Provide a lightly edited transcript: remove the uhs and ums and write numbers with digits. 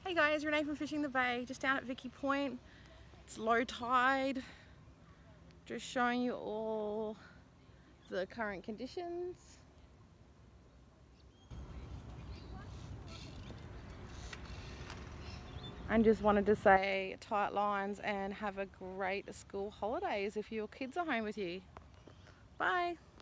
Hey guys, Renee from Fishing the Bay, just down at Vicky Point. It's low tide. Just showing you all the current conditions. And just wanted to say tight lines and have a great school holidays if your kids are home with you. Bye.